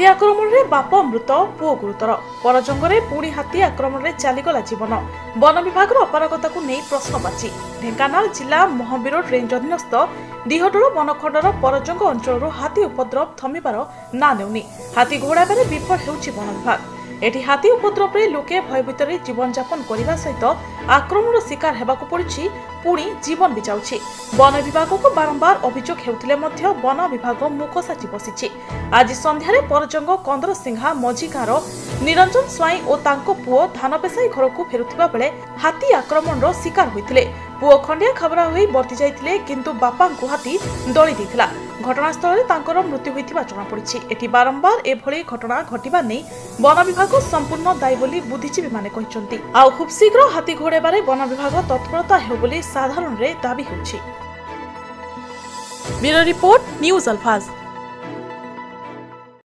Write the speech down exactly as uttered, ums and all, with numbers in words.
हाथी आक्रमण में बाप मृत पुओ गुरुतर परजंगे पुणी हाथी आक्रमण में चलीगला जीवन वन विभाग अपारगता को नहीं प्रश्नवाची। ढेंकानाल जिला महावीर रेंज अधीनस्थ दिहडोल वनखंडर परजंग अंचल हाथी उपद्रव थमिबार ना नेउनी। हाथी घोड़ाबारे विफल हेउछि वन विभाग। एठी हाथी उपद्रव रे लोके भयभीत जीवन यापन करने सहित आक्रमण शिकार हेबाकु पड़ुछि, पुणी जीवन भी जाउछि। वन विभाग को बारंबार अभियोग हेउथिले मध्य वन विभाग मुख साची बसिछि। आज संध्यारे परजंग कंदर सिंहा मझी गाँर निरंजन स्वाई और तांको पुओ धान पेसाई घर को फेरुथिबा बेले हाथी आक्रमण शिकार होइथिले। पुओ खंडिया खबरा होई बर्ती जाइथिले, किंतु बापांकु हाथी दଳି देथिला। घटनास्थल में तांकर मृत्यु होइथिबा जଣା पड़िछि। एठी बारंबार एभली घटना घटिबा नै वन विभाग संपूर्ण दायी बोली बुद्धिजीवी माने कहिसंती। आ खूब शीघ्र हाथी घोड़ेबारे वन विभाग तत्परता हेउ बोली साधारण रे दाबी होछि। ब्यूरो रिपोर्ट न्यूज अल्फाज।